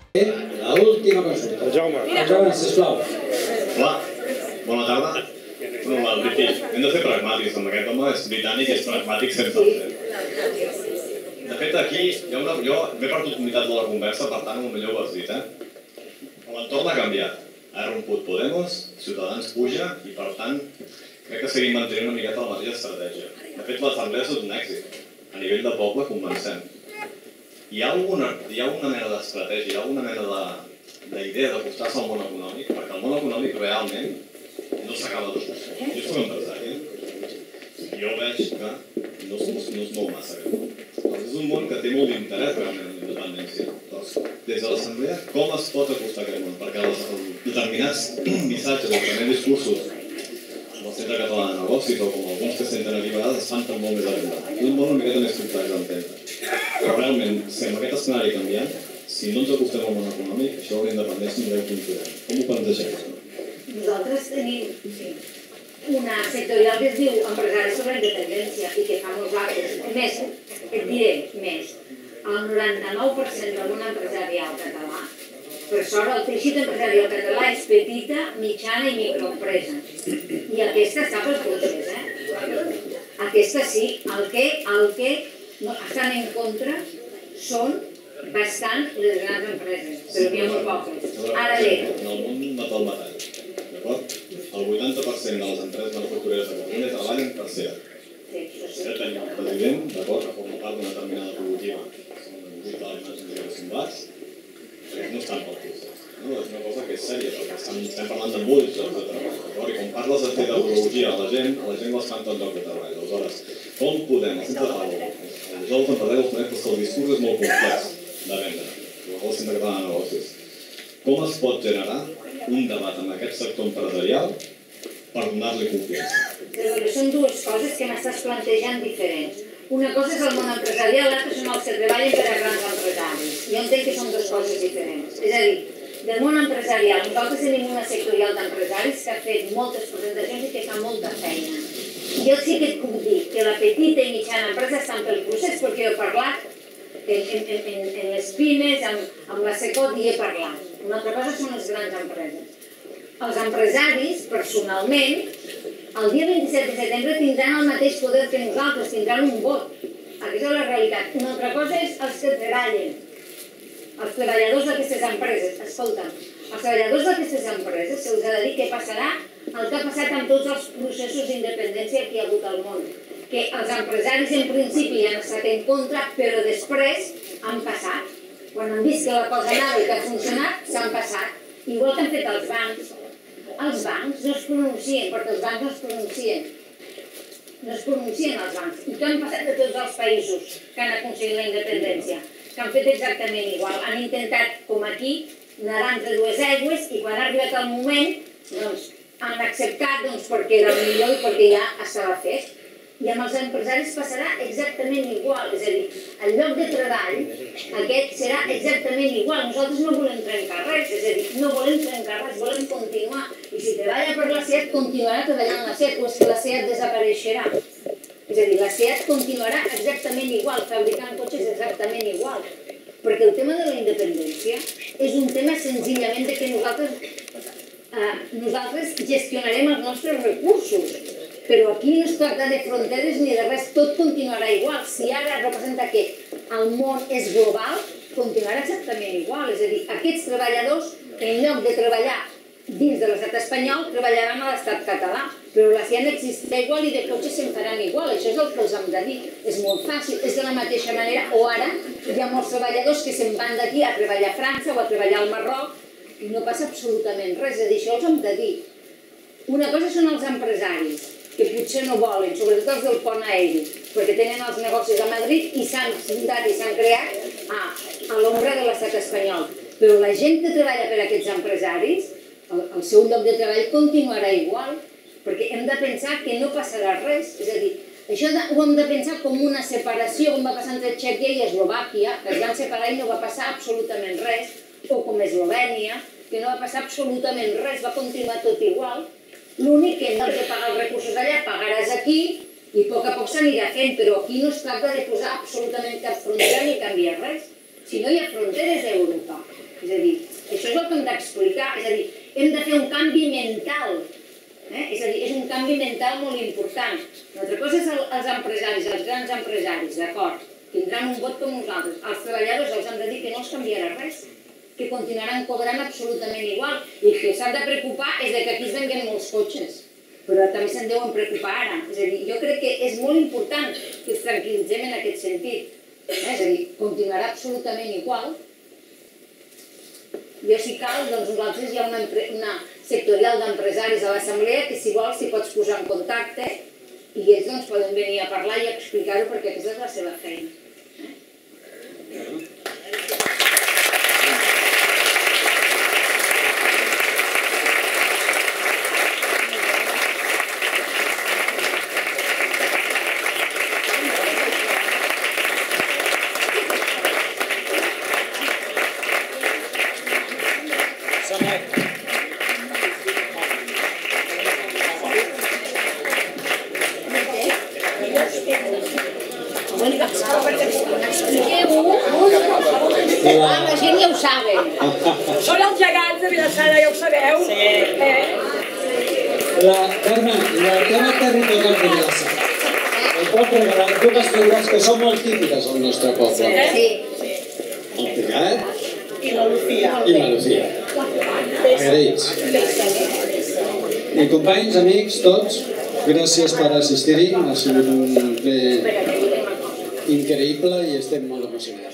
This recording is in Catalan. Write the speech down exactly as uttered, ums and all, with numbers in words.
L'última consulta. El Jaume. El Jaume, sisplau. Hola, bona tarda. No, el Riqui, hem de ser pragmàtics amb aquest home, és britànic i és pragmàtic cent per cent. De fet, aquí hi ha una... Jo m'he perdut unitat de la conversa, per tant, potser ho has dit, eh? L'entorn ha canviat. Ha romput Podemos, Ciutadans puja i, per tant, crec que seguim mantenint una miqueta la mateixa estratègia. De fet, l'assemblea és un èxit. A nivell de poble, comencem. Hi ha alguna, hi ha una mena d'estratègia, hi ha alguna mena d'idea d'acostar-se al món econòmic, perquè el món econòmic realment no s'acaba de posar. Jo soc empresari i jo veig que no es mou massa aquest. És un món que té molt d'interès realment en la independència. Doncs, des de l'assemblea, com es pot acostar aquest món? Perquè els determinats missatges, els determinats discursos, com el Centre Català de Negocis o com alguns que senten aquí a vegades, es fan tan molt més avindat. És un món una miqueta més complex d'entendre. Però realment, si amb aquest escenari canviant, si no ens acostem al món econòmic, això de la independència no deu considerar. Com ho plantegem? Nosaltres tenim una sectorial que es diu Empresaris sobre la Independència i que fa molts actes. Més, et diré més, el noranta-nou per cent del món empresarial català, per sort el teixit empresarial català és petita, mitjana i microempresa. I aquesta està pel procés, eh? Aquesta sí, el que, el que estan en contra són bastant les grans empreses, però n'hi ha molt poques. Ara bé... En el món no té el metall. El vuitanta per cent de les empreses manufactureres de Catalunya treballen per SEAT. SEAT tenim el president, d'acord, que forma part d'una determinada cooperativa, són vuit alimentos de combats, no estan pel pis. És una cosa que és sèria, perquè estem parlant de molts llocs de treball. I quan parles de tecnologia a la gent, a la gent l'espanta el lloc de treball. Aleshores, com podem, el centre de treball, els joves empresaris conec que el discurs és molt complex de vendre, el Centre Català de Negocis. Com es pot generar un debat amb aquest sector empresarial per donar-li confiança? Però són dues coses que m'estàs plantejant diferents. Una cosa és el món empresarial, l'altra són els que treballen per a grans empresaris. Jo entenc que són dues coses diferents. És a dir, del món empresarial, nosaltres tenim una sectorial d'empresaris que ha fet moltes presentacions i que fa molta feina. Jo sí que et puc dir que la petita i mitjana empresa estan pel procés perquè jo he parlat en les pimes, amb la Secot hi he parlat. Una altra cosa són les grans empreses. Els empresaris, personalment, el dia vint-i-set de setembre tindran el mateix poder que nosaltres, tindran un vot. Aquesta és la realitat. Una altra cosa és els que treballen, els treballadors d'aquestes empreses. Escolta, als treballadors d'aquestes empreses se'ls ha de dir què passarà el que ha passat amb tots els processos d'independència que hi ha hagut al món. Que els empresaris en principi han estat en contra, però després han passat. Quan han vist que la cosa anava i que ha funcionat, s'han passat. Igual que han fet els bancs. Els bancs no es pronuncien, perquè els bancs no es pronuncien. No es pronuncien els bancs. I què han passat a tots els països que han aconseguit la independència? Que han fet exactament igual. Han intentat, com aquí, nedar entre dues aigües i quan ha arribat el moment, doncs, han acceptat perquè era el millor i perquè ja estava fet. I amb els empresaris passarà exactament igual. És a dir, el lloc de treball aquest serà exactament igual. Nosaltres no volem trencar res, és a dir, no volem trencar res, volem continuar. I si treballa per la SEAT, continuarà treballant la SEAT, o és que la SEAT desapareixerà. És a dir, la SEAT continuarà exactament igual, fabricant cotxes exactament igual. Perquè el tema de la independència és un tema senzillament de que nosaltres gestionarem els nostres recursos. Però aquí no es tracta de fronteres ni de res, tot continuarà igual. Si ara representa que el món és global, continuarà exactament igual. És a dir, aquests treballadors, en lloc de treballar dins de l'estat espanyol, treballaran a l'estat català. Però la SEAT existirà igual i de cotxes se'n faran igual. Això és el que els hem de dir. És molt fàcil. És de la mateixa manera, o ara hi ha molts treballadors que se'n van d'aquí a treballar a França o a treballar al Marroc i no passa absolutament res. És a dir, això els hem de dir. Una cosa són els empresaris, que potser no volen, sobretot els del pont aeri, perquè tenen els negocis a Madrid i s'han fundat i s'han creat a l'ombra de l'estat espanyol. Però la gent que treballa per a aquests empresaris, el seu lloc de treball continuarà igual, perquè hem de pensar que no passarà res. És a dir, això ho hem de pensar com una separació, com va passar entre Txèquia i Eslovàquia, que es van separar i no va passar absolutament res, o com Eslovènia, que no va passar absolutament res, va continuar tot igual. L'únic que en lloc de pagar els recursos allà, pagaràs aquí i a poc a poc s'anirà fent, però aquí no es tracta de posar absolutament cap frontera ni canviar res. Si no hi ha fronteres a Europa. És a dir, això és el que hem d'explicar, és a dir, hem de fer un canvi mental. És a dir, és un canvi mental molt important. Una altra cosa és els empresaris, els grans empresaris, d'acord, tindran un vot com nosaltres. Els treballadors els hem de dir que no els canviarà res, que continuaran cobrant absolutament igual. I el que s'han de preocupar és que aquí es venguen molts cotxes, però també se'n deuen preocupar ara. És a dir, jo crec que és molt important que ens tranquil·litzem en aquest sentit. És a dir, continuarà absolutament igual. Jo, si cal, doncs nosaltres hi ha una sectorial d'empresaris a l'assemblea que, si vols, s'hi pots posar en contacte i ells doncs poden venir a parlar i a explicar-ho perquè aquesta és la seva feina. La gent ja ho sabe. Són els gegants de Vilassar, ja ho sabeu. Carme, el tema territorial de Vilassar. El pot regalar dues figures que són molt típiques al nostre poble. El Picat i la Lucía. I la Lucía. Agraïts. I companys, amics, tots, gràcies per assistir-hi. Ha sigut un ple increïble i estem molt emocionats.